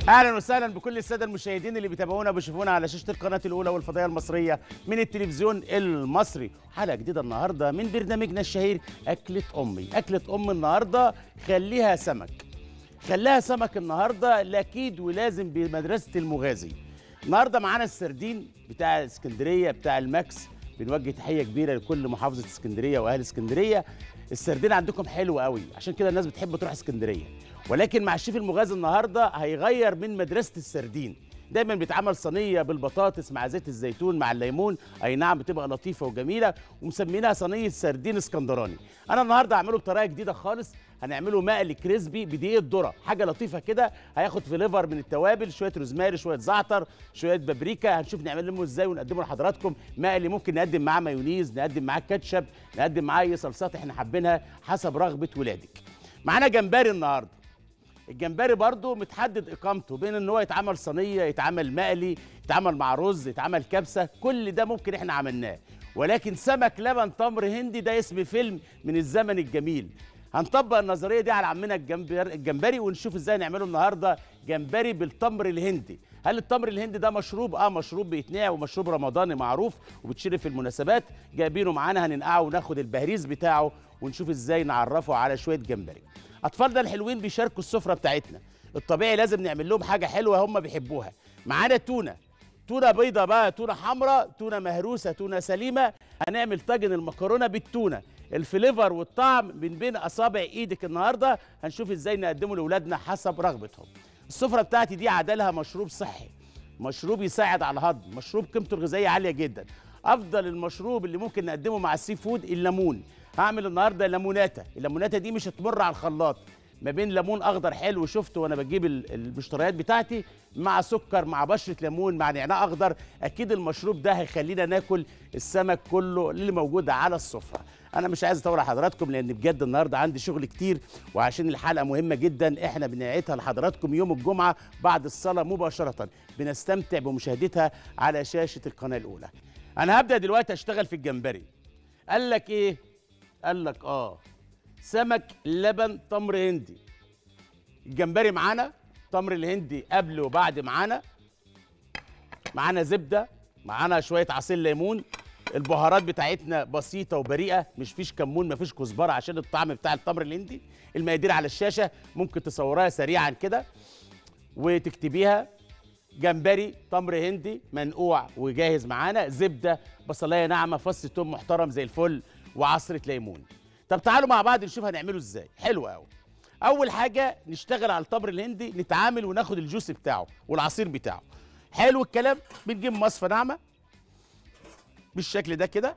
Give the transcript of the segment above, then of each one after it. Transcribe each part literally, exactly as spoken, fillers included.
اهلا وسهلا بكل الساده المشاهدين اللي بيتابعونا وبيشوفونا على شاشه القناه الاولى والفضائيه المصريه من التلفزيون المصري. حلقه جديده النهارده من برنامجنا الشهير اكله امي. اكله ام النهارده خليها سمك. خليها سمك النهارده اكيد ولازم بمدرسه المغازي. النهارده معانا السردين بتاع اسكندريه بتاع الماكس. بنوجه تحيه كبيره لكل محافظه اسكندريه واهل اسكندريه. السردين عندكم حلو قوي، عشان كده الناس بتحب تروح اسكندريه. ولكن مع الشيف المغازي النهارده هيغير من مدرسه السردين. دايما بيتعمل صينيه بالبطاطس مع زيت الزيتون مع الليمون، اي نعم بتبقى لطيفه وجميله، ومسمينها صينيه سردين اسكندراني. انا النهارده هعمله بطريقه جديده خالص، هنعمله مقلي كريسبي بدقيق الذره، حاجه لطيفه كده. هياخد فليفر من التوابل، شويه روزماري، شويه زعتر، شويه بابريكا. هنشوف نعمله ازاي ونقدمه لحضراتكم. مقلي ممكن نقدم معاه مايونيز، نقدم معاه كاتشب، نقدم معاه اي صلصات احنا حابينها حسب رغبه ولادك. معانا جمبري النهارده. الجمبري برضو متحدد اقامته بين ان هو يتعمل صينيه، يتعمل مقلي، يتعمل مع رز، يتعمل كبسه، كل ده ممكن احنا عملناه. ولكن سمك لبن تمر هندي ده اسم فيلم من الزمن الجميل. هنطبق النظريه دي على عمنا الجمبري, الجمبري ونشوف ازاي نعمله النهارده جمبري بالتمر الهندي. هل التمر الهندي ده مشروب؟ اه مشروب بيتنقع ومشروب رمضاني معروف وبتشرب في المناسبات. جايبينه معانا هننقعه وناخد البهريز بتاعه ونشوف ازاي نعرفه على شويه جمبري. اطفالنا الحلوين بيشاركوا السفره بتاعتنا، الطبيعي لازم نعمل لهم حاجه حلوه هم بيحبوها. معانا تونه، تونه بيضه بقى، تونه حمراء، تونه مهروسه، تونه سليمه. هنعمل طاجن المكرونه بالتونه. الفليفر والطعم من بين اصابع ايدك النهارده. هنشوف ازاي نقدمه لاولادنا حسب رغبتهم. السفره بتاعتي دي عدلها مشروب صحي، مشروب يساعد على الهضم، مشروب قيمته الغذائيه عاليه جدا. افضل المشروب اللي ممكن نقدمه مع السي فود الليمون. هعمل النهارده ليموناتا. الليموناتا دي مش هتمر على الخلاط، ما بين ليمون اخضر حلو شفته وانا بجيب المشتريات بتاعتي، مع سكر، مع بشره ليمون، مع نعناع اخضر. اكيد المشروب ده هيخلينا ناكل السمك كله اللي موجود على السفره. انا مش عايز اطول على حضراتكم لان بجد النهارده عندي شغل كتير، وعشان الحلقه مهمه جدا احنا بنعيدها لحضراتكم يوم الجمعه بعد الصلاه مباشره. بنستمتع بمشاهدتها على شاشه القناه الاولى. انا هبدا دلوقتي اشتغل في الجمبري. قال لك ايه؟ قال لك اه سمك لبن تمر هندي. الجمبري معانا، تمر الهندي قبل وبعد معانا، معانا زبده، معانا شويه عصير ليمون. البهارات بتاعتنا بسيطه وبريئه، مش فيش كمون، مفيش كزبره عشان الطعم بتاع التمر الهندي. المقادير على الشاشه، ممكن تصورها سريعا كده وتكتبيها. جمبري تمر هندي منقوع وجاهز معانا، زبده، بصلايه ناعمه، فص ثوم محترم زي الفل، وعصره ليمون. طب تعالوا مع بعض نشوف هنعمله ازاي. حلو قوي. اول حاجه نشتغل على التمر الهندي، نتعامل وناخد الجوس بتاعه والعصير بتاعه. حلو الكلام. بنجيب مصفى ناعمه بالشكل ده كده،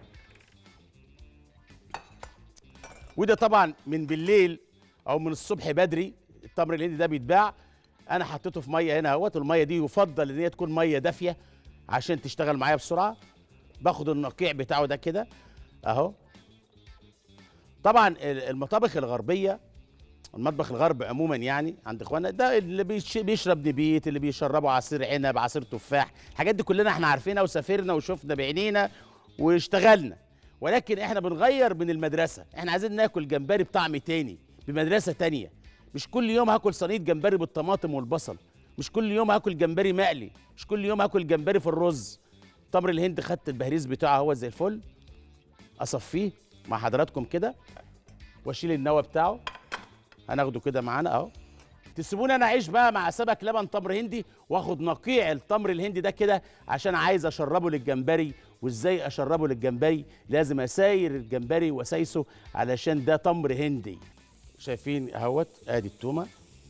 وده طبعا من بالليل او من الصبح بدري. التمر الهندي ده بيتباع، انا حطيته في ميه هنا اهوت. الميه دي يفضل ان هي تكون ميه دافيه عشان تشتغل معايا بسرعه. باخد النقيع بتاعه ده كده اهو. طبعا المطابخ الغربيه، المطبخ الغربي عموما يعني عند اخواننا، ده اللي بيشرب نبيت، اللي بيشربوا عصير عنب، عصير تفاح، الحاجات دي كلنا احنا عارفينها وسافرنا وشفنا بعينينا واشتغلنا. ولكن احنا بنغير من المدرسه، احنا عايزين ناكل جمبري بطعم تاني بمدرسه تانيه. مش كل يوم هاكل صينيه جمبري بالطماطم والبصل، مش كل يوم هاكل جمبري مقلي، مش كل يوم هاكل جمبري في الرز. تمر الهند خدت البهريز بتاعه هو زي الفل. اصفيه مع حضراتكم كده واشيل النوى بتاعه. هناخده كده معانا اهو. تسيبوني انا اعيش بقى مع سمك لبن تمر هندي، واخد نقيع التمر الهندي ده كده عشان عايز اشربه للجمبري. وازاي اشربه للجمبري؟ لازم اساير الجمبري واسايسه علشان ده تمر هندي. شايفين اهوت؟ ادي التومه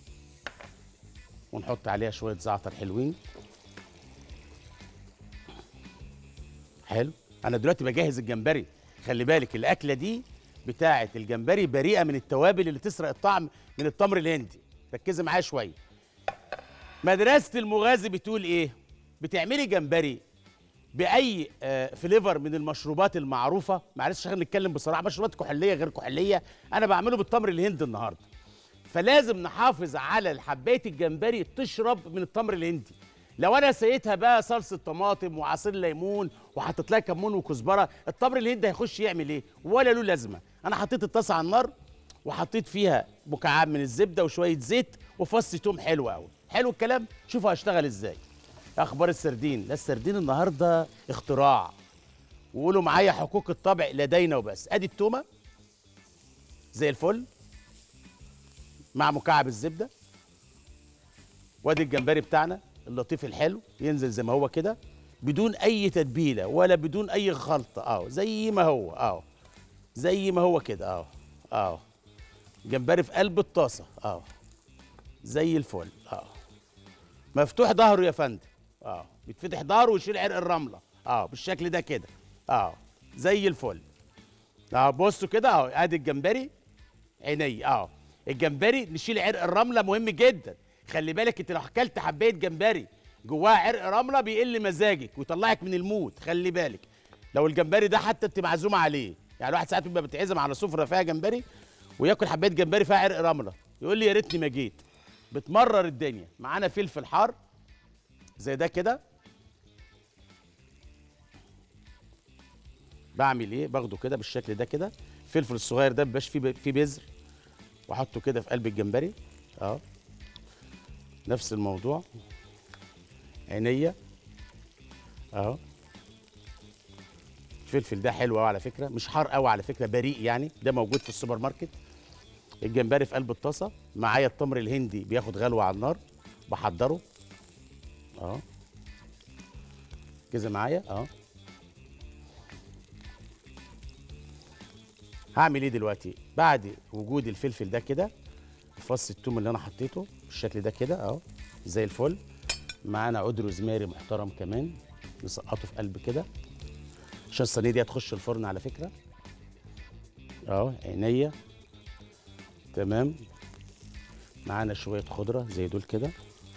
ونحط عليها شويه زعتر حلوين. حلو. انا دلوقتي بجهز الجمبري. خلي بالك الاكله دي بتاعه الجمبري بريئه من التوابل اللي تسرق الطعم من التمر الهندي. ركزي معايا شويه. مدرسه المغازي بتقول ايه؟ بتعملي جمبري باي آه فليفر من المشروبات المعروفه. معلش عشان نتكلم بصراحه، مشروبات كحوليه غير كحوليه، انا بعمله بالتمر الهندي النهارده. فلازم نحافظ على حبايه الجمبري تشرب من التمر الهندي. لو انا سقيتها بقى صلصه طماطم وعصير ليمون وحطيت لها كمون وكزبره، التمر الهندي هيخش يعمل ايه؟ ولا له لازمه. انا حطيت الطاسه على النار وحطيت فيها مكعب من الزبده وشويه زيت وفص توم حلو قوي. حلو الكلام. شوفوا هشتغل ازاي. اخبار السردين؟ لا السردين النهارده اختراع، وقولوا معايا حقوق الطبع لدينا وبس. ادي التومه زي الفل مع مكعب الزبده، وادي الجمبري بتاعنا اللطيف الحلو ينزل زي ما هو كده بدون اي تتبيله ولا بدون اي خلطه، اهو زي ما هو، اهو زي ما هو كده، اهو اهو جمبري في قلب الطاسه، اهو زي الفل، اهو مفتوح ظهره يا فندم، اه بيتفتح ظهره ويشيل عرق الرمله، اه بالشكل ده كده، اه زي الفل. اه بصوا كده اهو، ادي الجمبري عيني، اه الجمبري نشيل عرق الرمله، مهم جدا. خلي بالك انت لو اكلت حبايه جمبري جواها عرق رمله بيقل مزاجك ويطلعك من المود، خلي بالك. لو الجمبري ده حتى انت معزومه عليه، يعني الواحد ساعات بيبقى بيتعزم على سفره فيها جمبري وياكل حبايه جمبري فيها عرق رمله، يقول لي يا ريتني ما جيت. بتمرر الدنيا. معانا فلفل حار زي ده كده، بعمل ايه؟ باخده كده بالشكل ده كده. الفلفل الصغير ده مبيبقاش فيه فيه بذر، واحطه كده في قلب الجمبري، اه نفس الموضوع. عينيا اهو. الفلفل ده حلو قوي على فكره، مش حار قوي على فكره، بريء يعني، ده موجود في السوبر ماركت. الجمبري في قلب الطاسه، معايا التمر الهندي بياخد غلوه على النار، بحضره اهو كده معايا اهو. هعمل ايه دلوقتي بعد وجود الفلفل ده كده؟ فص الثوم اللي انا حطيته بالشكل ده كده اهو زي الفل. معانا عود روزماري محترم كمان، نسقطه في قلب كده عشان الصينيه دي هتخش الفرن على فكره، اهو عينيا تمام. معانا شويه خضره زي دول كده.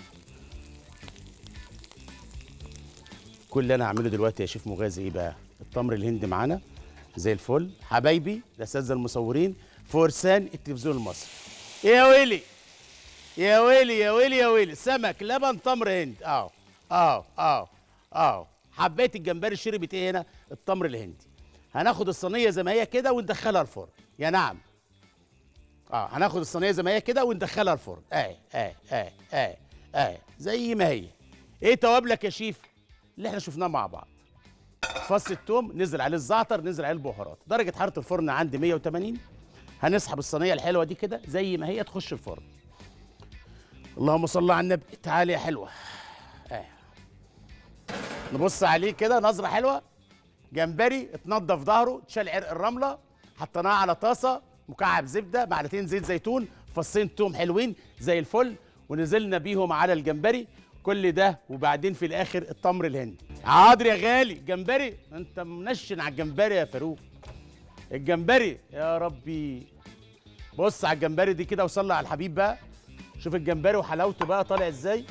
كل اللي انا هعمله دلوقتي يا شيف مغازي ايه بقى؟ التمر الهندي معانا زي الفل. حبايبي الاساتذه المصورين فرسان التلفزيون المصري، يا ويلي يا ويلي يا ويلي يا ويلي، سمك لبن تمر هند، اه اه اه اه حبايه الجمبري شربت ايه هنا؟ التمر الهندي. هناخد الصينيه زي ما هي كده وندخلها الفرن، يا نعم. اه هناخد الصينيه زي ما هي كده وندخلها الفرن، اه اه اه اه اه زي ما هي. ايه توابلك يا شيف؟ اللي احنا شفناه مع بعض. فص الثوم نزل عليه الزعتر، نزل عليه البهارات. درجه حراره الفرن عندي مية وتمانين. هنسحب الصينيه الحلوه دي كده زي ما هي تخش الفرن. اللهم صل على النبي. تعالي يا حلوه، اه نبص عليه كده نظره حلوه. جمبري اتنضف ظهره، اتشال عرق الرمله، حطيناه على طاسه، مكعب زبده، معلقتين زيت زيتون، فصين توم حلوين زي الفل، ونزلنا بيهم على الجمبري. كل ده وبعدين في الاخر التمر الهندي. حاضر يا غالي. جمبري انت منشن على الجمبري يا فاروق. الجمبري يا ربي. بص على الجمبري دي كده وصلي على الحبيب بقى. شوف الجمبري وحلاوته بقى طالع ازاي.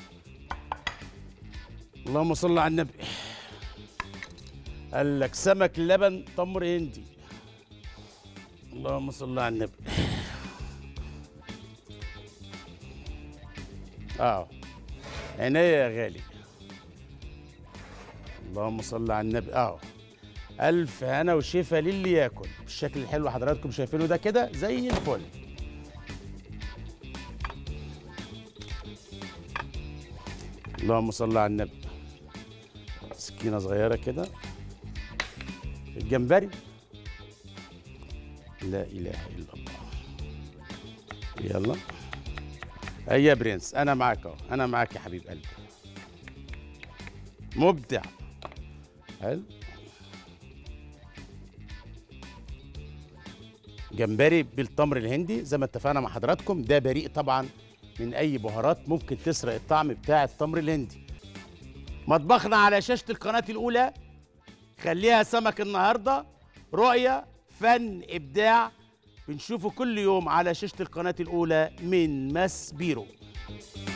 اللهم صل على النبي. قال لك سمك لبن تمر هندي. اللهم صل على النبي. اه عينيا يا غالي. اللهم صل على النبي. اه الف هنا وشفا للي ياكل بالشكل الحلو اللي حضراتكم شايفينه ده كده زي الفل. اللهم صل على النبي. سكينه صغيره كده. الجمبري لا اله الا الله. يلا اي يا برنس، انا معاك اهو، انا معاك يا حبيب قلبي. مبدع. حلو. جمبري بالتمر الهندي زي ما اتفقنا مع حضراتكم، ده بريء طبعا من اي بهارات ممكن تسرق الطعم بتاع التمر الهندي. مطبخنا على شاشه القناه الاولى. خليها سمك النهارده، رؤيه، فن، ابداع، بنشوفه كل يوم على شاشه القناه الاولى من ماس بيرو.